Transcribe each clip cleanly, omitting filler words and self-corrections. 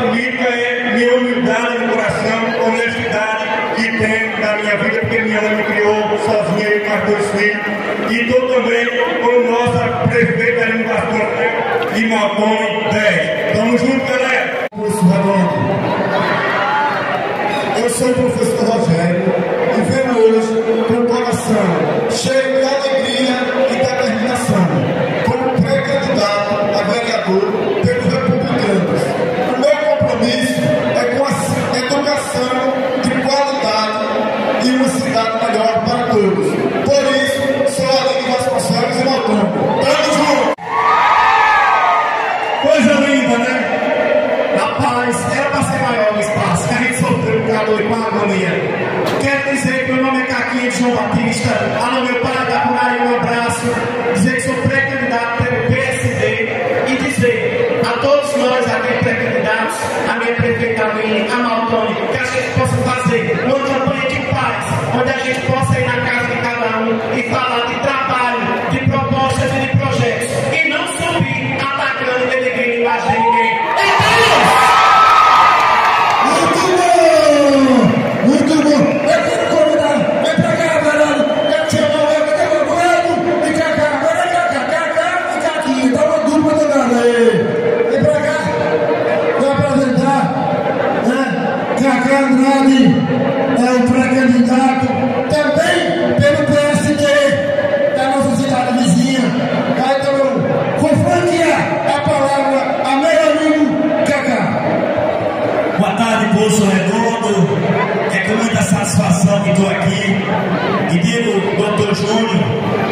política é minha humildade no coração, honestidade que tenho na minha vida, porque minha mãe me criou sozinha, eu com 2 filhos. E estou também com o nosso prefeito ali no Pastor de Maltone 10. Tamo junto, galera. Curso Redondo. Eu sou o professor Rogério e venho hoje com o coração cheio de alegria e determinação, como pré-candidato a vereador pelos republicanos. O meu compromisso é com a educação de qualidade e uma cidade melhor para todos. Por isso, sou Aline Vasconcelos e Maltone. Tamo junto! Coisa linda, né? Rapaz, era para ser maior o espaço, que a gente sofreu com a dor e com a agonia. Quero dizer que meu nome é Caquinha de João Batista, alô meu pai da Punaí, um abraço, dizer que sou pré-candidato pelo PSD e dizer a todos nós aqui pré-candidatos, a minha prefeita Aline, a Maltone, que a gente possa fazer uma campanha de paz, onde a gente possa ir na casa de cada um e falar de trabalho, de propostas e de projetos, e não subir atacando e denegrindo a imagem de ninguém. Muito bom! Eu quero convidar, vem pra cá, galera! Quero chamar o Everton Bueno e Cacá. Agora é Cacá e Caquinha, dá uma dupla danada aí! Vem pra cá! Vou apresentar, né? Cacá Andrade é o pré-candidato também pelo PSD da nossa cidade vizinha. Então, vou franquear a palavra a meu amigo Cacá. Boa tarde, Poço Redondo. É com muita satisfação que estou aqui e digo, Dr. Júnior,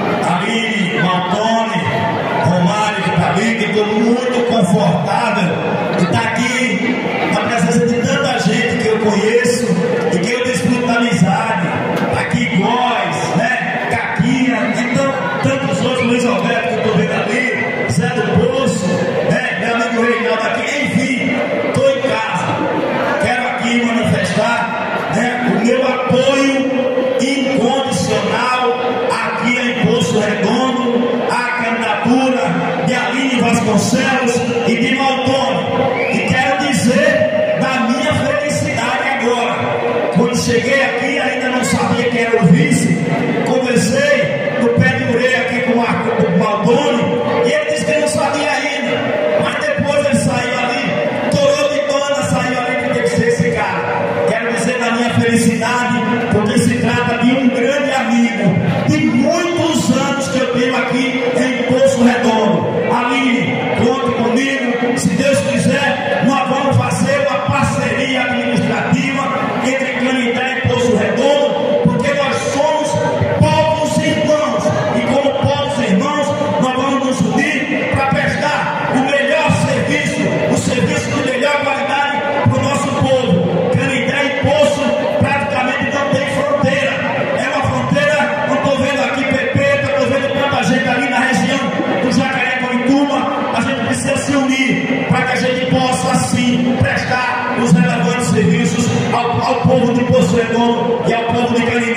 Aline, Maltone, Romário que está ali, que estou muito confortável de estar aqui na presença de tanta gente que eu conheço e que eu desfruto da amizade. Aqui, Góis, né? Caquinha, então tantos outros, Luiz Alberto que eu estou vendo ali, Zé do Poço, né? Meu amigo Reinaldo aqui, enfim, estou em casa. Quero aqui manifestar, né, o meu apoio incondicional aqui em Poço Redondo, à candidatura de Aline Vasconcelos e de Maltone. E quero dizer da minha felicidade agora. Quando cheguei aqui, ainda não sabia quem era o vice, conversei no pé de orelha aqui com o Maltone, e ele disse que não sabia ainda, mas depois ele saiu ali, torou de banda, saiu ali que tem que ser esse cara. Quero dizer da minha felicidade, porque se trata de um grande amigo, de muitos anos que eu tenho aqui em Poço Redondo. Aline, conte comigo, se Deus quiser, nós vamos fazer uma parceria administrativa entre Canindé e Poço Redondo, porque nós somos povos irmãos, e como povos irmãos, nós vamos nos unir para prestar o melhor serviço, o serviço de melhor qualidade para o nosso povo. Canindé e Poço praticamente não tem fronteira, é uma fronteira, não estou vendo aqui Pepeta, estou vendo tanta gente ali na região do Jacarecoituba. A gente precisa se unir para que a gente possa assim prestar os relevantes serviços ao povo de Poço Redondo e ao povo de Canindé.